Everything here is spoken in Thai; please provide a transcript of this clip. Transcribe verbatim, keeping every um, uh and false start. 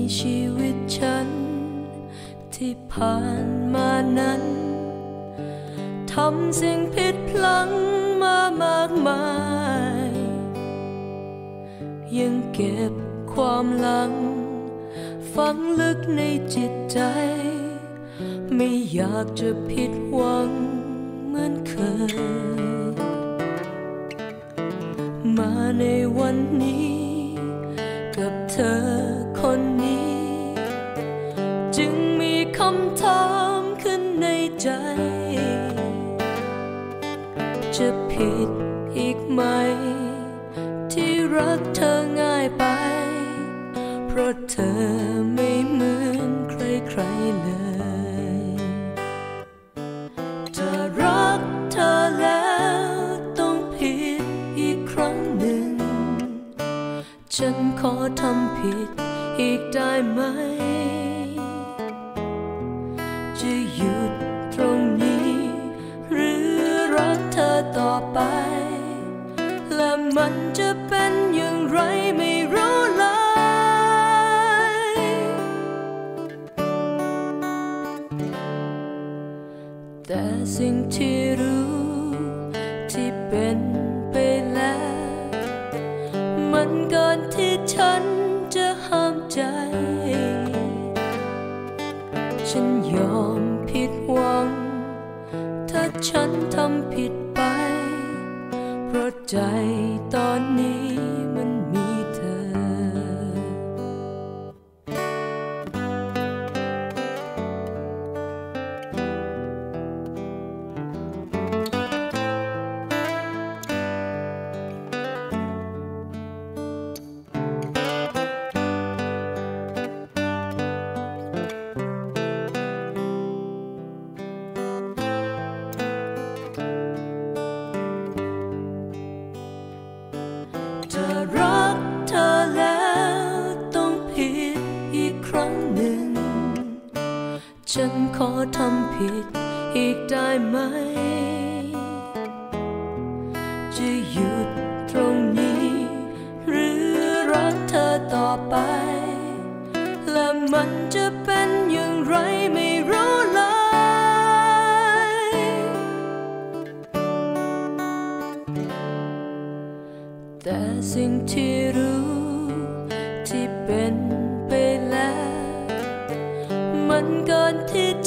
ชีวิตฉันที่ผ่านมานั้นทำสิ่งผิดพลั้งมามากมายยังเก็บความหลังฝังลึกในจิตใจไม่อยากจะผิดหวังเหมือนเคยมาในวันนี้กับเธอคนนี้จึงมีคำถามขึ้นในใจจะผิดอีกไหมที่รักเธอง่ายไปเพราะเธอไม่เหมือนใครๆเลยถ้ารักเธอแล้วต้องผิดอีกครั้งหนึ่งฉันขอทำผิดอีกได้ไหมจะหยุดตรงนี้หรือรักเธอต่อไปและมันจะเป็นอย่างไรไม่รู้เลยแต่สิ่งที่รู้ที่เป็นไปแล้วมันเกินที่ฉันจะห้ามใจฉันยอมผิดหวังถ้าฉันทำผิดไปเพราะใจตอนนี้มันมีเธอถ้ารักเธอแล้วต้องผิดอีกครั้งหนึ่งฉันขอทำผิดอีกได้ไหมจะหยุดตรงนี้หรือรักเธอต่อไปและมันจะเป็นอย่างไรไม่รู้เลยแต่สิ่งที่รู้ที่เป็นไปแล้วมันเกินที่